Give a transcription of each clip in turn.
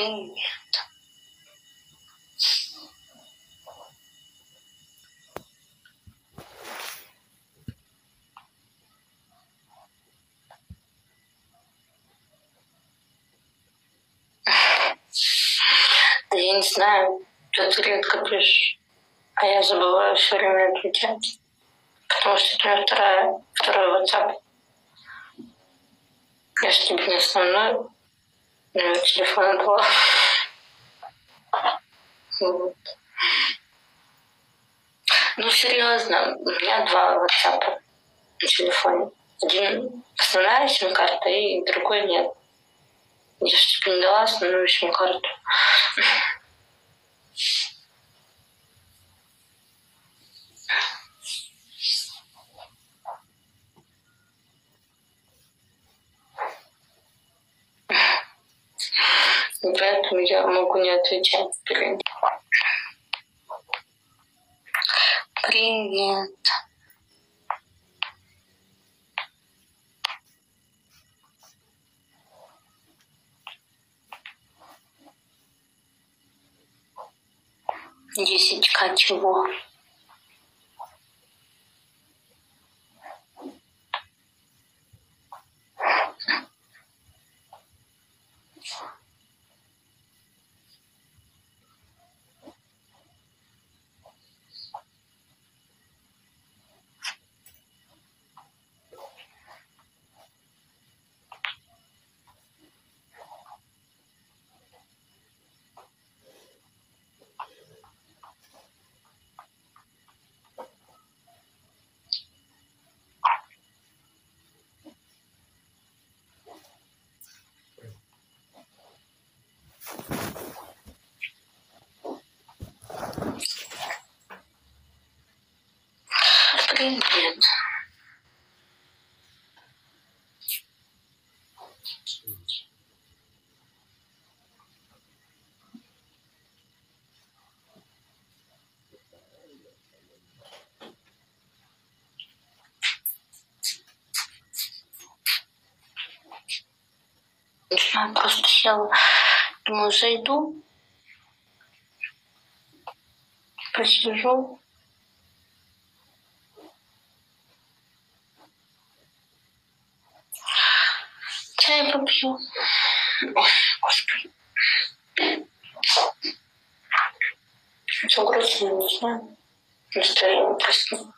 Привет. Да я не знаю, что ты редко пишешь, а я забываю все время отвечать, потому что это у меня второй WhatsApp. Я же тебе не основной номер телефона дала. Вот. Ну, серьезно, у меня два WhatsApp на телефоне. Один основная сим-карта, и другой нет. Я же тебе не дала основную сим-карту. И поэтому я могу не отвечать. Привет. Привет. Десятька чего? Привет. Я просто села, думаю, зайду, посижу. Чай попью. Ой, господи. Что грустно, не знаю. Настроение просто.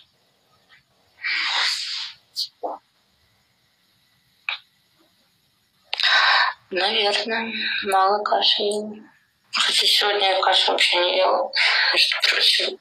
Наверное, мало каши ела. Хотя сегодня я кашу вообще не ела, между прочим.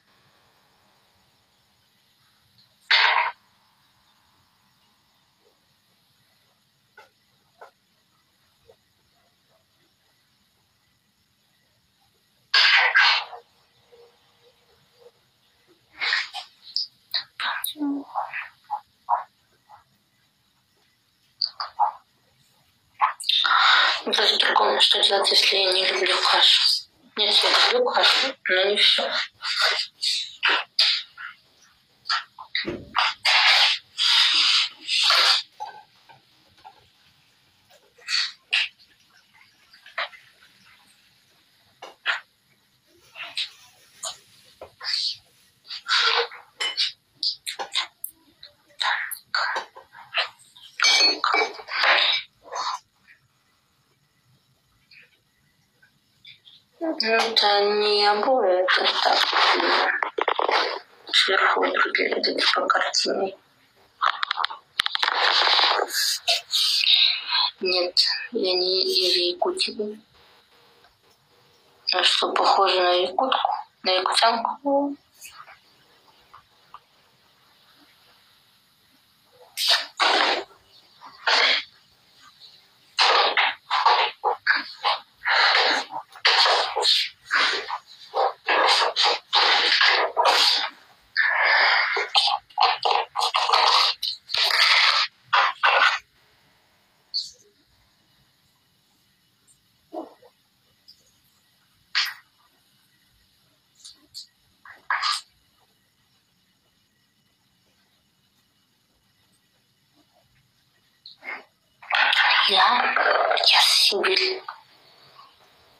Просто другому, что делать, если я не люблю кашу. Нет, я люблю кашу, но не все. Это не обои, это так. Сверху выглядит по картине. Нет, я не из Якутии. А что, похоже на якутку? На якутянку? Я Сибирь.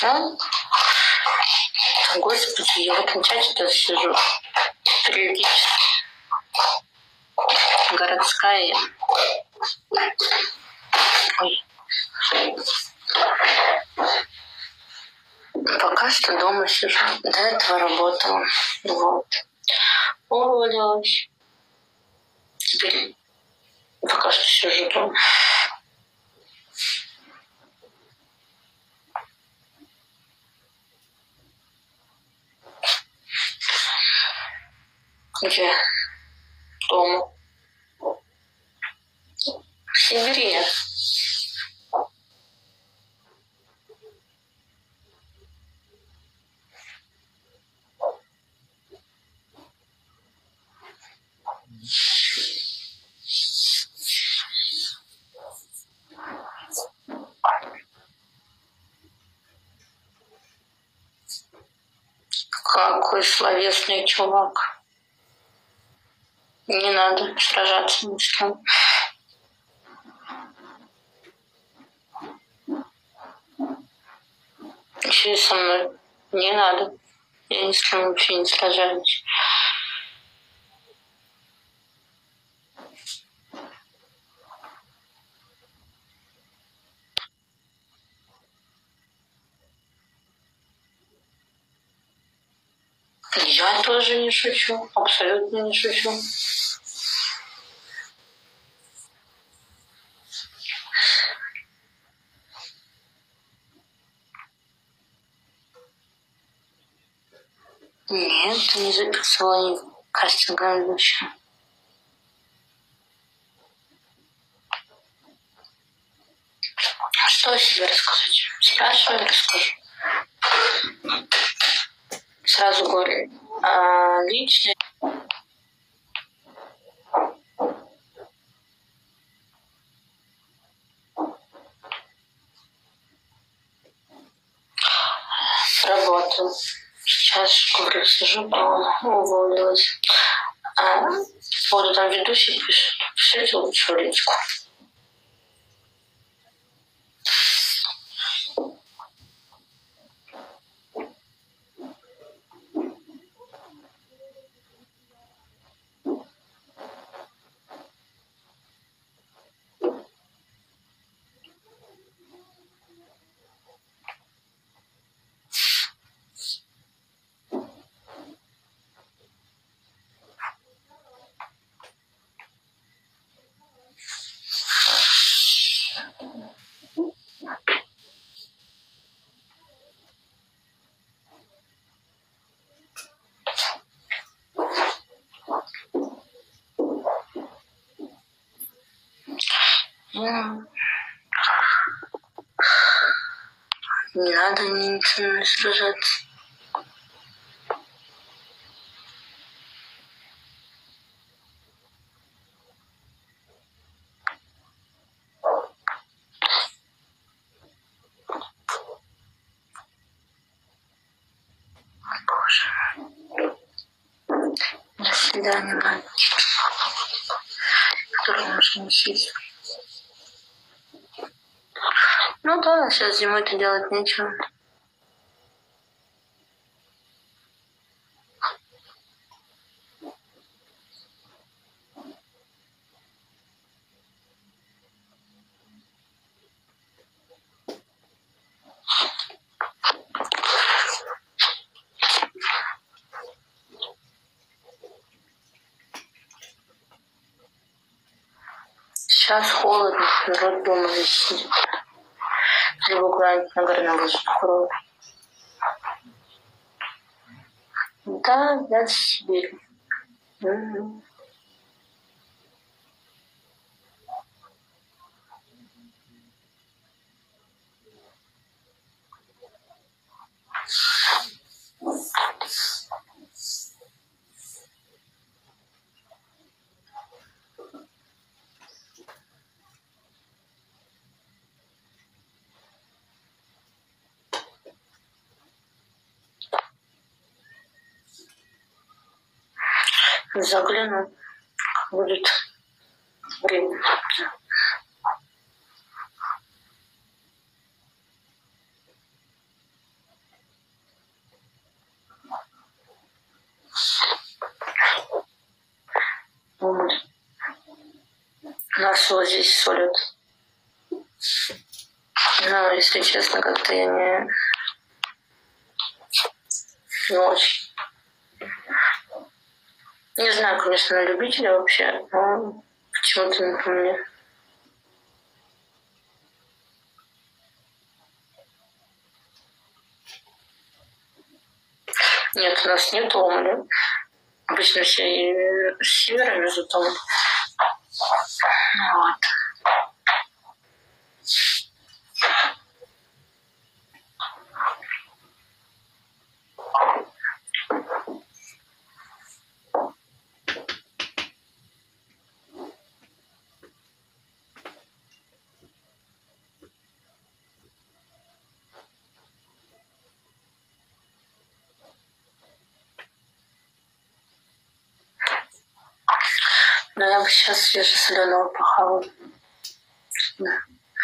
Да? Господи, я в этом чате тоже сижу периодически. Городская. Ой. Пока что дома сижу. До этого работала. Вот. Уволилась. Теперь пока что сижу дома. Где? Дома. В Сибири. Какой словесный чувак. Не надо сражаться ни с кем. Еще и со мной. Не надо. Я ни с кем вообще не сражаюсь. Я тоже не шучу. Абсолютно не шучу. Нет, не записывала ни кастинга ведущего. Что о себе рассказать? Спрашиваю, расскажу. Сразу говорю. Лично работаю. Сейчас, говорю, сижу дома, уволилась. Буду там ведущий пишет. Пишите лучше в личку. Не надо ни с кем сражаться. Боже. До свидания, мальчик. Который можно носить. Ну да, сейчас зимой-то делать нечего. Сейчас холодно, народ дома сидит. Либо куда-нибудь на горном воздухе. Да, я в Сибири. Угу. Загляну, будет время. нас вот здесь солят. Но, если честно, как-то я не очень. Не знаю, конечно, на любителя вообще, но почему-то не по мне. Нет, у нас нет омля. Обычно все с севера везут омль. Вот. Но я бы сейчас свежесоленого похавала. Да.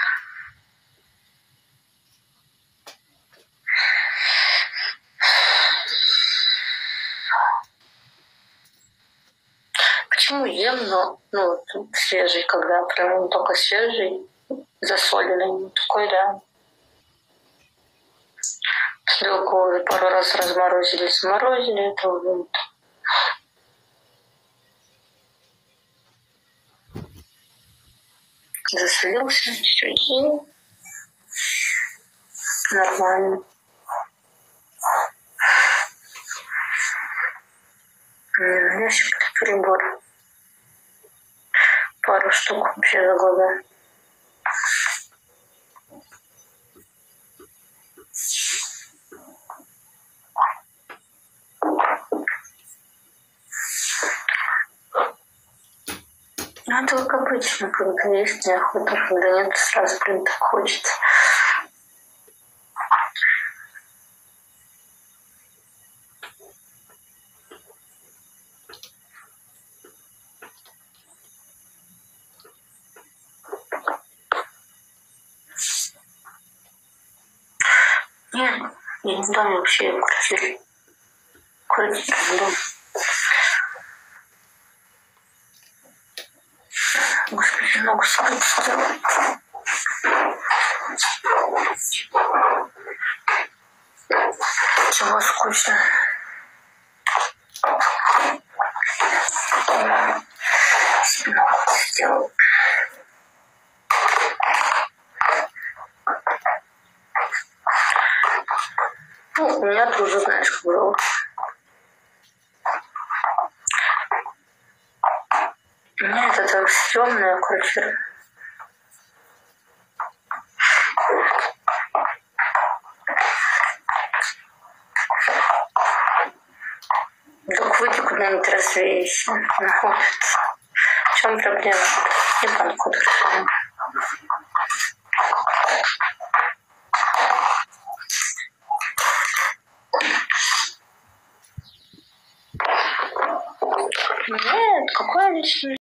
Почему ем, но свежий, когда прям только свежий, засоленный, такой, да. Белковый пару раз разморозили, сморозили, это вот. Засолился чуть-чуть и нормально. Я еще прибор. Пару штук вообще за глаза. Ну, это как обычно, когда есть неохота, когда нет, сразу прям так хочется. Нет, я не доме вообще, я в квартире. Квартира, дом. Господи, ногу спать сделать. Чего скучно. Ногу сделал. Ну, у меня тоже, знаешь, как было. У меня это так стрёмная квартира. Вдруг выйти куда-нибудь развеяться, находится. В чем проблема? Не подходит. Нет, какое личное?